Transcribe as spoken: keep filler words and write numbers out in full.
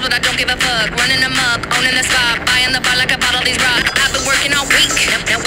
but I don't give a fuck. Running amok, owning the spot, buying the bar like I bought all these rocks. I've been working all week, now, now